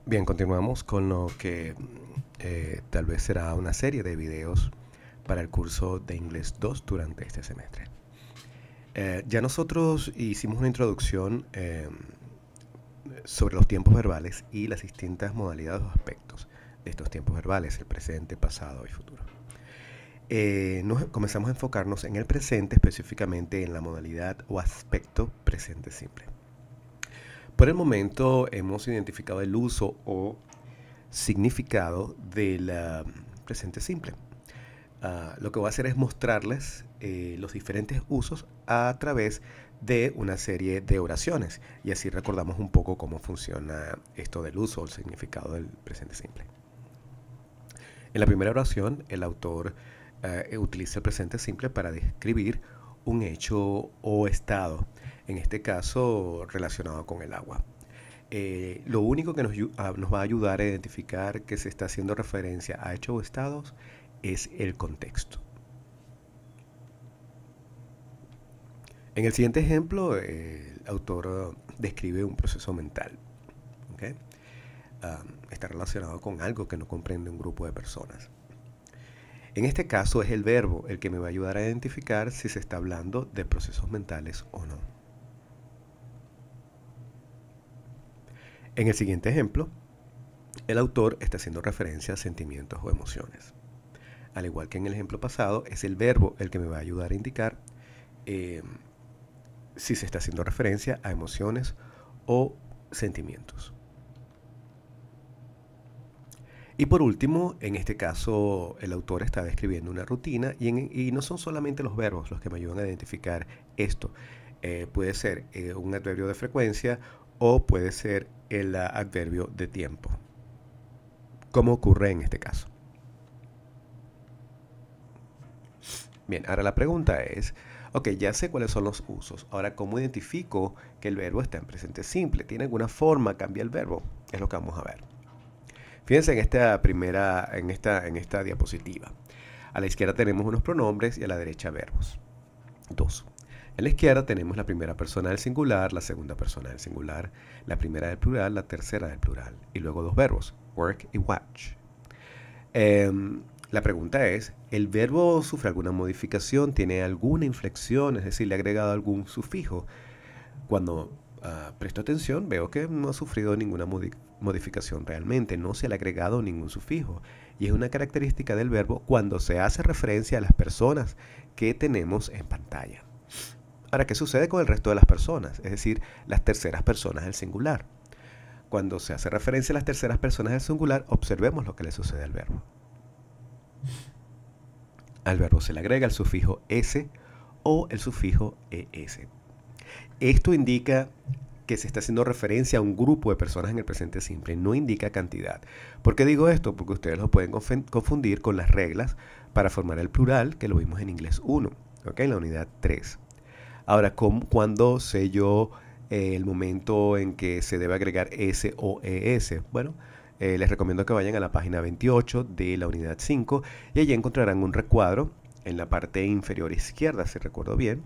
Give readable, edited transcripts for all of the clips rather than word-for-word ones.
Bien, continuamos con lo que tal vez será una serie de videos para el curso de Inglés 2 durante este semestre. Ya nosotros hicimos una introducción sobre los tiempos verbales y las distintas modalidades o aspectos de estos tiempos verbales, el presente, pasado y futuro. Comenzamos a enfocarnos en el presente, específicamente en la modalidad o aspecto presente simple. Por el momento hemos identificado el uso o significado del presente simple. Lo que voy a hacer es mostrarles los diferentes usos a través de una serie de oraciones y así recordamos un poco cómo funciona esto del uso o el significado del presente simple. En la primera oración, el autor utiliza el presente simple para describir un hecho o estado, en este caso relacionado con el agua. Lo único que nos va a ayudar a identificar que se está haciendo referencia a hechos o estados es el contexto. En el siguiente ejemplo, el autor describe un proceso mental. ¿Okay? Está relacionado con algo que no comprende un grupo de personas. En este caso es el verbo el que me va a ayudar a identificar si se está hablando de procesos mentales o no. En el siguiente ejemplo, el autor está haciendo referencia a sentimientos o emociones. Al igual que en el ejemplo pasado, es el verbo el que me va a ayudar a indicar si se está haciendo referencia a emociones o sentimientos. Y por último, en este caso, el autor está describiendo una rutina y no son solamente los verbos los que me ayudan a identificar esto. Puede ser un adverbio de frecuencia o puede ser el adverbio de tiempo, como ocurre en este caso. Bien, ahora la pregunta es, ok, ya sé cuáles son los usos. Ahora, ¿cómo identifico que el verbo está en presente simple? ¿Tiene alguna forma? ¿Cambia el verbo? Es lo que vamos a ver. Fíjense en esta diapositiva. A la izquierda tenemos unos pronombres y a la derecha verbos. Dos. En la izquierda tenemos la primera persona del singular, la segunda persona del singular, la primera del plural, la tercera del plural. Y luego dos verbos, work y watch. La pregunta es, ¿el verbo sufre alguna modificación? ¿Tiene alguna inflexión? Es decir, ¿le ha agregado algún sufijo? Cuando presto atención, veo que no ha sufrido ninguna modificación realmente, no se le ha agregado ningún sufijo. Y es una característica del verbo cuando se hace referencia a las personas que tenemos en pantalla. Ahora, ¿qué sucede con el resto de las personas? Es decir, las terceras personas del singular. Cuando se hace referencia a las terceras personas del singular, observemos lo que le sucede al verbo. Al verbo se le agrega el sufijo s o el sufijo es. Esto indica que se está haciendo referencia a un grupo de personas en el presente simple, no indica cantidad. ¿Por qué digo esto? Porque ustedes lo pueden confundir con las reglas para formar el plural que lo vimos en inglés 1, ¿okay? En la unidad 3. Ahora, ¿cuándo sé yo el momento en que se debe agregar S o ES? Bueno, les recomiendo que vayan a la página 28 de la unidad 5 y allí encontrarán un recuadro en la parte inferior izquierda, si recuerdo bien,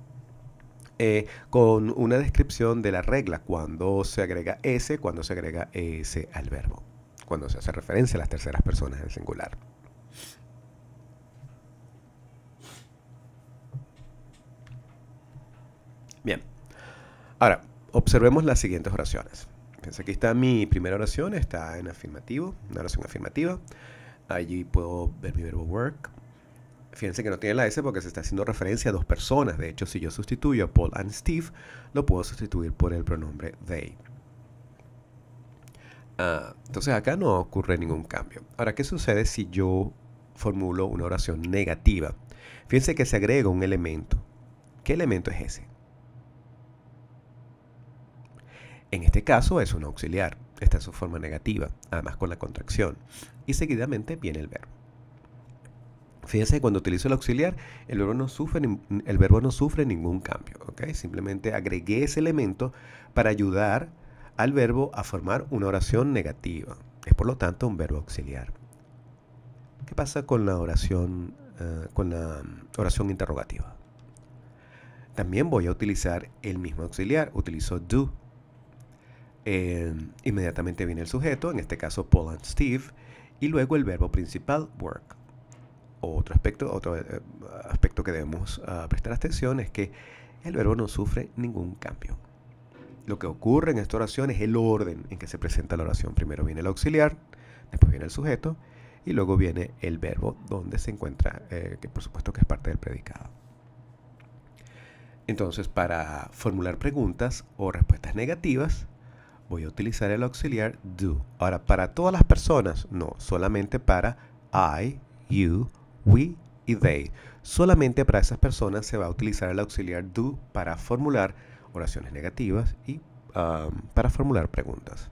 con una descripción de la regla cuando se agrega S, cuando se agrega ES al verbo, cuando se hace referencia a las terceras personas del singular. Bien, ahora observemos las siguientes oraciones. Fíjense, aquí está mi primera oración, está en afirmativo, una oración afirmativa. Allí puedo ver mi verbo work. Fíjense que no tiene la S porque se está haciendo referencia a dos personas. De hecho, si yo sustituyo a Paul and Steve, lo puedo sustituir por el pronombre they. Entonces acá no ocurre ningún cambio. Ahora, ¿qué sucede si yo formulo una oración negativa? Fíjense que se agrega un elemento. ¿Qué elemento es ese? En este caso es un auxiliar. Esta es su forma negativa, además con la contracción. Y seguidamente viene el verbo. Fíjense que cuando utilizo el auxiliar, el verbo no sufre ningún cambio. ¿Okay? Simplemente agregué ese elemento para ayudar al verbo a formar una oración negativa. Es por lo tanto un verbo auxiliar. ¿Qué pasa con la oración interrogativa? También voy a utilizar el mismo auxiliar. Utilizo do. Inmediatamente viene el sujeto, en este caso Paul and Steve, y luego el verbo principal, work. Otro aspecto que debemos prestar atención es que el verbo no sufre ningún cambio. Lo que ocurre en esta oración es el orden en que se presenta la oración. Primero viene el auxiliar, después viene el sujeto y luego viene el verbo donde se encuentra, que por supuesto que es parte del predicado. Entonces, para formular preguntas o respuestas negativas, voy a utilizar el auxiliar do. Ahora, para todas las personas, no, solamente para I, you, we y they. Solamente para esas personas se va a utilizar el auxiliar do para formular oraciones negativas y para formular preguntas.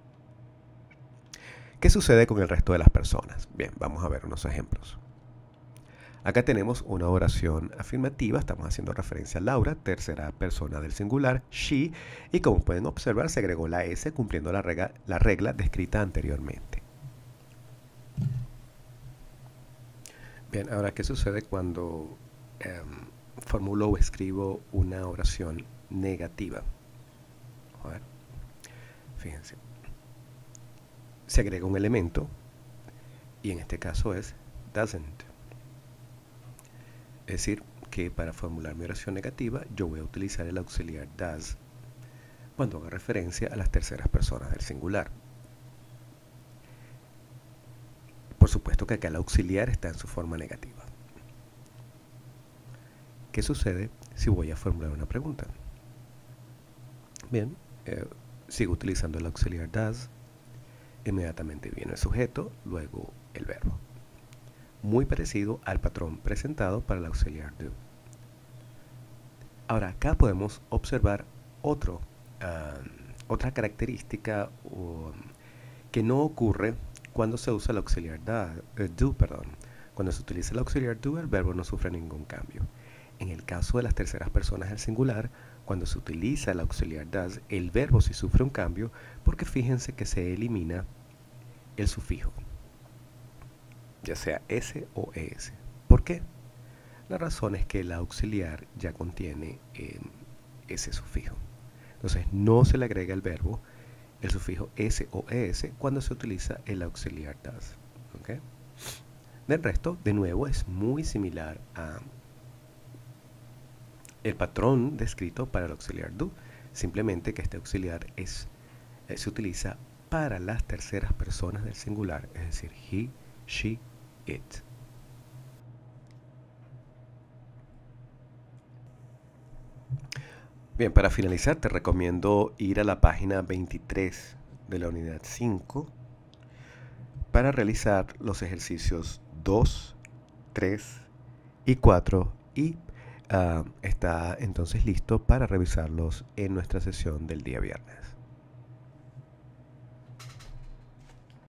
¿Qué sucede con el resto de las personas? Bien, vamos a ver unos ejemplos. Acá tenemos una oración afirmativa, estamos haciendo referencia a Laura, tercera persona del singular, she, y como pueden observar se agregó la S cumpliendo la regla descrita anteriormente. Bien, ahora, ¿qué sucede cuando formulo o escribo una oración negativa? A ver, fíjense. Se agrega un elemento y en este caso es doesn't. Es decir, que para formular mi oración negativa yo voy a utilizar el auxiliar does cuando haga referencia a las terceras personas del singular. Por supuesto que acá el auxiliar está en su forma negativa. ¿Qué sucede si voy a formular una pregunta? Bien, sigo utilizando el auxiliar does. Inmediatamente viene el sujeto, luego el verbo. Muy parecido al patrón presentado para el auxiliar do. Ahora, acá podemos observar otra característica que no ocurre cuando se usa el auxiliar do. Cuando se utiliza el auxiliar do, el verbo no sufre ningún cambio. En el caso de las terceras personas del singular, cuando se utiliza el auxiliar does, el verbo sí sufre un cambio porque fíjense que se elimina el sufijo, ya sea S o ES. ¿Por qué? La razón es que el auxiliar ya contiene ese sufijo. Entonces no se le agrega al verbo el sufijo S o ES cuando se utiliza el auxiliar does. ¿Okay? Del resto, de nuevo, es muy similar a el patrón descrito para el auxiliar do, simplemente que este auxiliar se utiliza para las terceras personas del singular, es decir, he, she, it. Bien, para finalizar te recomiendo ir a la página 23 de la unidad 5 para realizar los ejercicios 2, 3 y 4 y está entonces listo para revisarlos en nuestra sesión del día viernes.